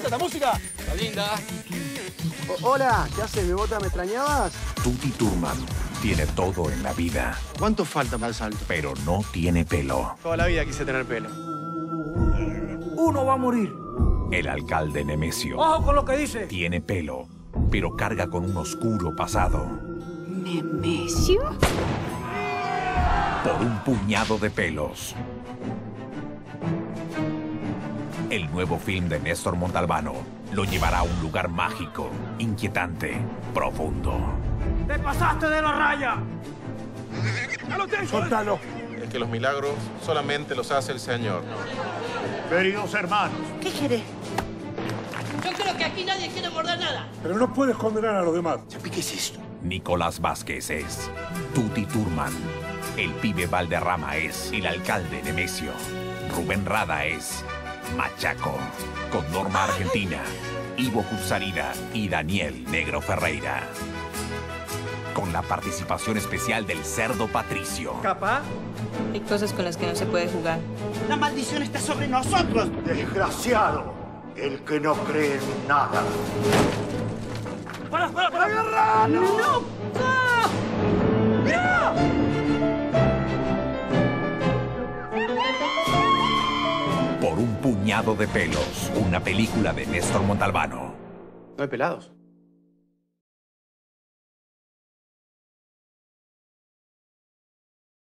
¡La música! Está linda. Hola, ¿qué haces, Bebota? ¿Me extrañabas? Tutti Thurman tiene todo en la vida, ¿Cuánto falta para el salto? pero no tiene pelo. Toda la vida quise tener pelo. Uno va a morir. El alcalde Nemesio ¡Ojo con lo que dice! tiene pelo, pero carga con un oscuro pasado. ¿Nemesio? Por un puñado de pelos. El nuevo film de Néstor Montalbano lo llevará a un lugar mágico, inquietante, profundo. ¡Te pasaste de la raya! ¡Ya lo tengo! ¡Soltalo! Es que los milagros solamente los hace el Señor. Queridos hermanos, ¿Qué querés? Yo creo que aquí nadie quiere morder nada. pero no puedes condenar a los demás. ¿Qué es esto? Nicolás Vázquez es Tutti Thurman. El pibe Valderrama es el alcalde Nemesio. Rubén Rada es Machaco. Con Norma Argentina, Ivo Kutsarida y Daniel Negro Ferreira. Con la participación especial del Cerdo Patricio. ¿Capaz? Hay cosas con las que no se puede jugar. La maldición está sobre nosotros. Desgraciado, el que no cree en nada. ¡Para! ¡Agarra! ¡No! Por un puñado de pelos, una película de Néstor Montalbano. ¿No hay pelados?